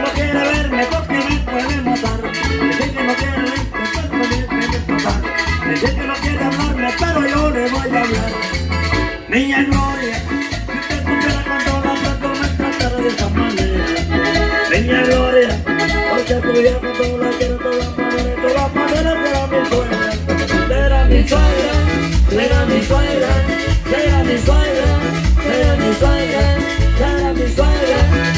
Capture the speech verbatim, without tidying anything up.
no quiere verme porque me puede matar. Dice que no quiere verme porque me puede matar. Dice que no quiere hablarme, pero yo le voy a hablar. Niña Gloria, si usted supiera cuánto la trato, me tratará de esta manera. Niña Gloria, porque tu vieja cuánto la quiero, todas maneras, de todas maneras, será mi suegra. Será mi suegra, será mi suegra, será mi suegra, será mi suegra, será mi suegra.